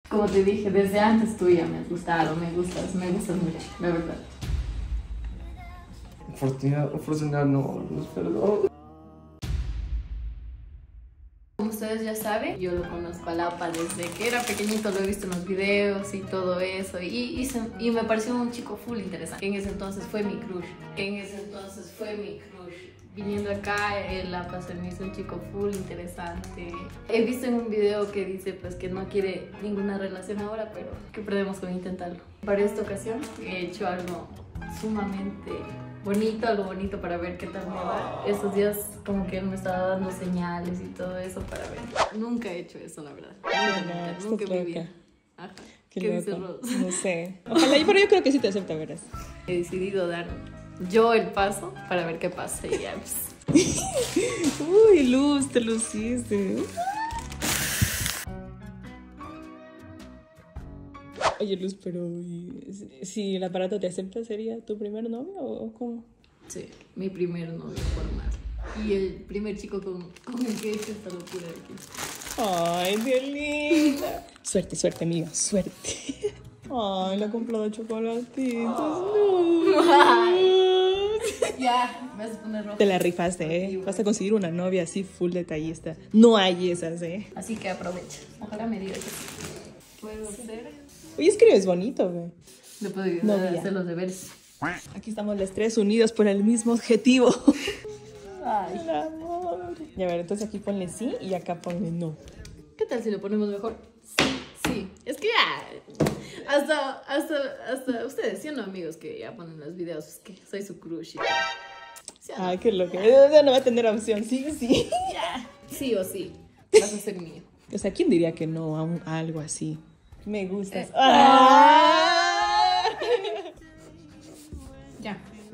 Como te dije, desde antes tú ya me has gustado, me gustas mucho, la verdad. Oportunidad no, perdón. Como ustedes ya saben, yo lo conozco a Lapa desde que era pequeñito, lo he visto en los videos y todo eso, y me pareció un chico full interesante. En ese entonces fue mi crush, Viniendo acá, Lapa se me hizo un chico full interesante. He visto en un video que dice pues que no quiere ninguna relación ahora, pero que perdemos con intentarlo. Para esta ocasión he hecho algo sumamente bonito, algo bonito para ver qué tal me va. Estos días como que él me estaba dando señales y todo eso para ver. Nunca he hecho eso, la verdad. Nunca en mi vida. Ajá. ¿Qué dices, Rose? No sé. Ojalá, pero yo creo que sí te acepta, verás. He decidido dar yo el paso para ver qué pasa y ya pues. Uy, Luz, te luciste. Oye, Luz, pero si el aparato te acepta, ¿sería tu primer novio o cómo? Sí, mi primer novio formal. Y el primer chico con el que he hecho esta locura de aquí. Ay, qué linda. Suerte, suerte, amiga, suerte. Ay, le ha comprado chocolatitos. Ya, me vas a poner rojo. Te la rifaste, ¿eh? Vas a conseguir una novia así full detallista. No hay esas, ¿eh? Así que aprovecha. Ojalá me digas que puedo hacer. Oye, escribes bonito, güey. Le puedo ayudar a hacer los deberes. Aquí estamos las tres unidas por el mismo objetivo. Ay. El amor. Ya ver, entonces aquí ponle sí y acá ponle no. ¿Qué tal si lo ponemos mejor? Sí. Es que ya. Hasta ustedes, ¿sí o no, amigos? Que ya ponen los videos. Es que soy su crush. ¿Sí o no? Ay, qué loco. Ya no va a tener opción. Sí, sí. Ya. Sí o sí. Vas a ser mío. O sea, ¿quién diría que no a algo así? Me gustas. Ya.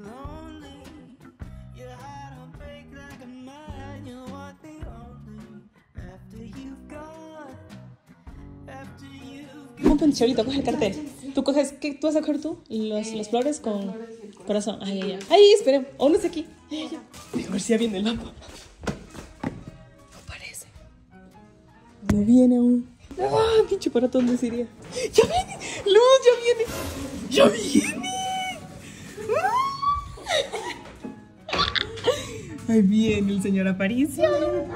Un pincherito, coge el cartel. Tú coges, ¿qué tú vas a coger tú? Los flores con corazón. Ay, ay, ay. Ay, espera, aún no está aquí. Ay, ay, ay. A ver si ya viene el Lapa. No parece. No viene aún. Ah, pinche para dónde sería. ¡Ya viene! ¡Luz, ya viene! ¡Ya viene! Ahí viene el señor Aparicio.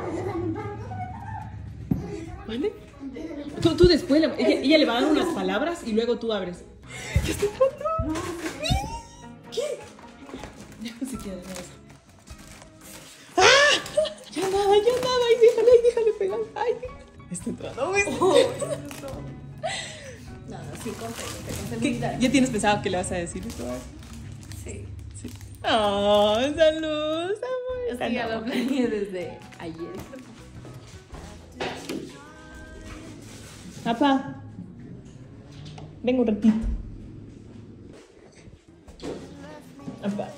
¿Vale? Tú después, ella le va a dar unas palabras y luego tú abres. ¡Ya está entrando! ¿Qué? Ya no se queda nada. ¡Ah! Ya nada, ay, déjale pegar. Ay, está entrando. No, sí, confío. ¿Ya tienes pensado qué le vas a decir esto? Sí. Sí. Oh, salud, amor. Es que ya lo planeé desde ayer. Papá, vengo un ratito. Papá.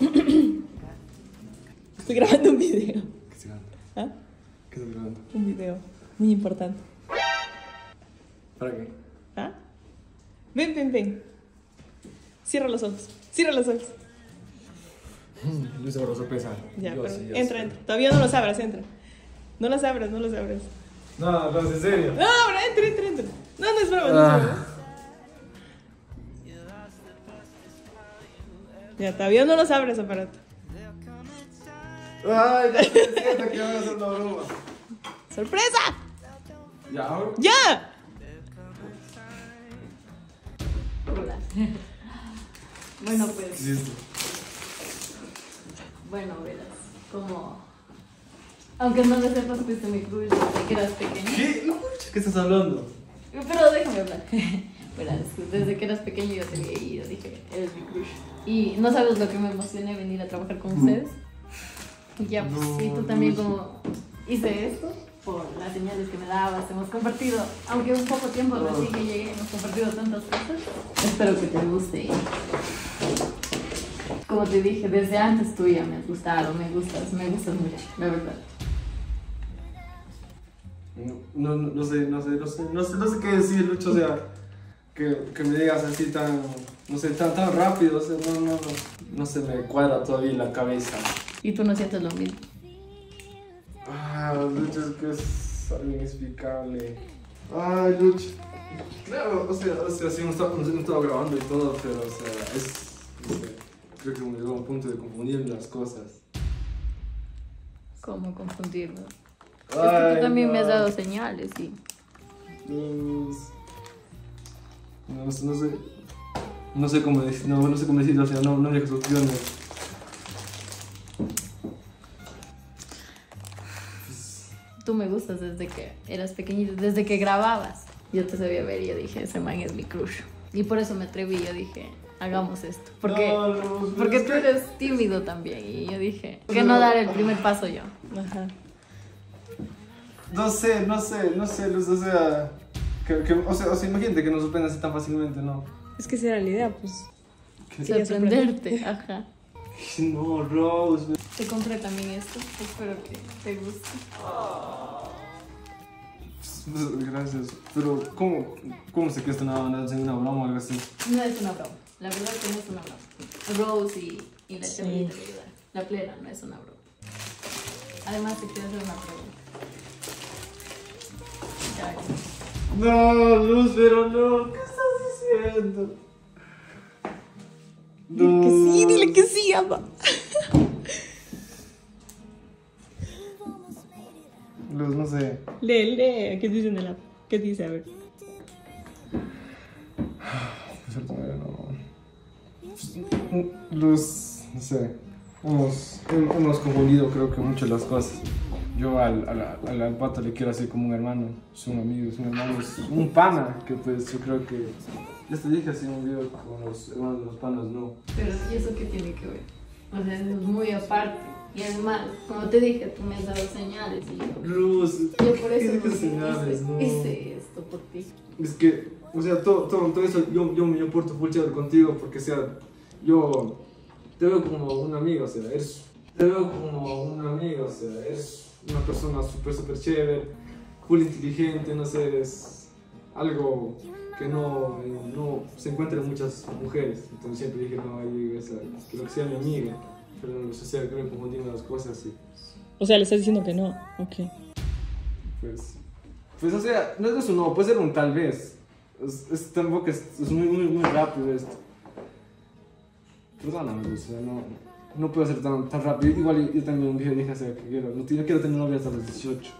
Estoy grabando un video. ¿Qué se grabando? ¿Ah? ¿Qué estás grabando? Un video muy importante. ¿Para qué? ¿Ah? Ven. Cierra los ojos. Cierra los ojos. Luis, por la sorpresa. Ya, Yo pero sí, yo entra, sí. entra. Todavía no los abras, entra. No los abras. No, en serio. No, pero entra. No es broma, no es broma. Ya, todavía no los abres, aparato. Ay, ya siento que van a hacer una broma. ¡Sorpresa! ¿Ya abro? ¡Ya! Hola. Bueno, pues. ¿Qué es esto? Bueno, verás. Como. Aunque no le sepas, fuiste mi crush desde que eras pequeño. ¿Qué? No, ¿qué estás hablando? Pero déjame hablar. Verás, desde que eras pequeño yo te vi y yo dije, eres mi crush. Y no sabes lo que me emocioné venir a trabajar con ustedes. Y ya, pues, No, y tú también no. como hice esto por las señales que me dabas. Hemos compartido, aunque un poco tiempo recién que llegué, hemos compartido tantas cosas. Espero que te guste. Como te dije, desde antes tú ya me has gustado, me gustas mucho, la verdad. No sé qué decir, Lucho, o sea, que me digas así tan, no sé, tan rápido, o sea, no se me cuadra todavía la cabeza. Y tú no sientes lo mismo. Lucho, es que es algo inexplicable. Ay, Lucho. Claro, o sea, sí, hemos estado grabando y todo, pero, o sea, no sé, creo que me llegó a un punto de confundir las cosas. ¿Cómo confundirnos? Es que Ay, tú también no. me has dado señales, sí. No sé cómo decirlo, o sea, no me opciones. Tú me gustas desde que eras pequeñito, desde que grababas. Yo te sabía ver y yo dije, ese man es mi crush. Y por eso me atreví, yo dije, hagamos esto. Porque, porque tú eres tímido también. Y yo dije, ¿por qué no dar el primer paso yo? Ajá. No sé, Luz, o sea, o sea, imagínate que nos sorprenda así tan fácilmente, ¿no? Es que esa era la idea, pues. Sorprenderte, sorprenderte. ajá. No, Rose. Te compré también esto, espero que te guste. Gracias, pero ¿cómo sé que esto no es una broma o algo así? No es una broma, la verdad que no es una broma. Rose y la Sí. chavalita de ayudar. La plena no es una broma. Además te quiero hacer una pregunta. Ya, No, Luz, pero no, ¿qué estás diciendo? Dile que sí, dile que sí, ama. Luz, no sé. Lee, ¿qué dice en el app? ¿Qué dice? A ver. Luz, no sé. Hemos confundido creo que mucho las cosas. Yo al pato le quiero así como un hermano, es un amigo, es un hermano, es un pana, que pues yo creo que... Ya te dije así en un video con los hermanos de los panas, no. pero ¿y eso qué tiene que ver? O sea, es muy aparte. Y además, como te dije, tú me has dado señales y Luz, yo por eso ¿qué señales? No. hice esto por ti. Es que, o sea, todo eso, yo porto full chévere contigo porque, o sea, yo te veo como un amigo, o sea, te veo como un amigo, o sea, eres una persona súper chévere, full inteligente, no sé, es algo que no se encuentra en muchas mujeres. Entonces siempre dije, no, quiero que sea mi amiga, pero o sea, creo que confundimos las cosas y O sea, le estás diciendo que no. Ok. pues o sea, no es eso, no, puede ser un tal vez. Tampoco es muy rápido esto. Perdóname, o sea, no puedo ser tan rápido. Igual yo también dije, o sea, que no quiero tener novia hasta los 18.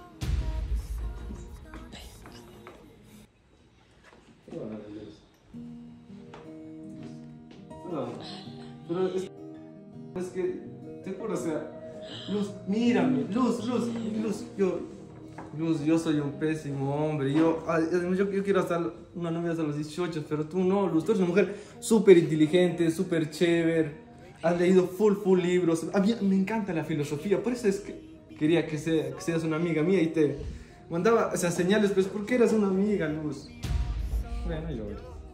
Pero es que, te juro, o sea, Luz, mírame, Luz, yo soy un pésimo hombre. Yo quiero estar una novia hasta los 18, pero tú no, Luz. Tú eres una mujer súper inteligente, súper chévere. Has leído full libros. Me encanta la filosofía, por eso es que quería que seas una amiga mía y te mandaba esas señales, pues porque eras una amiga, Luz. Bueno, yo.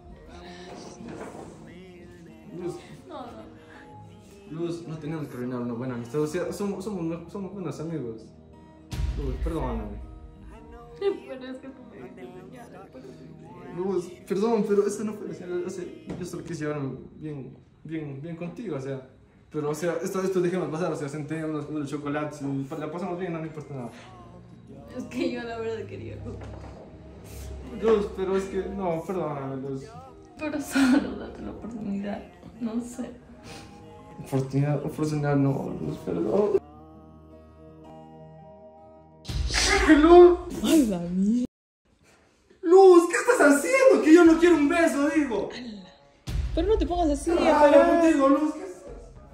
Luz, no tenemos que arruinar una buena amistad. O sea, somos buenos amigos. Luz, perdóname. Pero es que tú me dijiste señales. Luz, perdón, pero eso no fue. O sea, yo solo quise llevarme bien contigo, o sea. Pero, o sea, esto dejemos pasar, o sea, senté unos chocolates y la pasamos bien, no importa nada. Es que yo la verdad quería. Luz, pero es que, no, perdóname, Luz. Pero solo date la oportunidad. No sé. Oportunidad no, Luz, perdón. Luz. Ay, la mierda. Luz, ¿qué estás haciendo? Que yo no quiero un beso, digo. Pero no te pongas así, Hablo apa. contigo, Luz, ¿qué estás?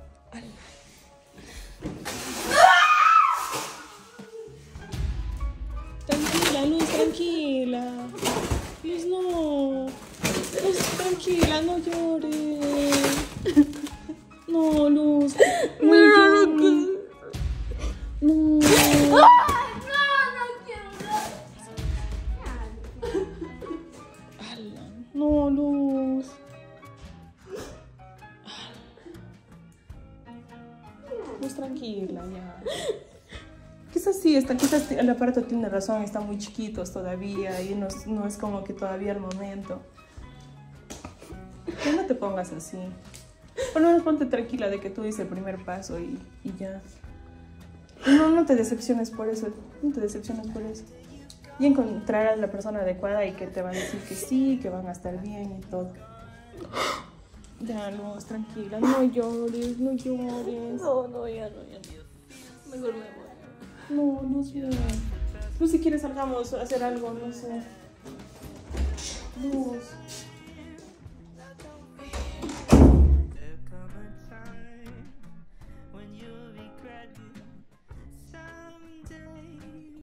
Tranquila, Luz, tranquila. Luz, no. Luz, tranquila, no llores. No, Luz. No llores. No. Ala, no, Luz. Luz, tranquila, ya. Quizás sí, quizás el aparato tiene razón, están muy chiquitos todavía y no es como que todavía el momento. Ya no te pongas así. Por lo menos ponte tranquila de que tú dices el primer paso y ya. No te decepciones por eso, no te decepciones por eso. Y encontrarás la persona adecuada y que te va a decir que sí, que van a estar bien y todo. Ya, Luz, tranquila, no llores, no llores. No, ya no. Mejor me voy. No, Luz, no. Luz, si quieres salgamos a hacer algo, no sé. Luz.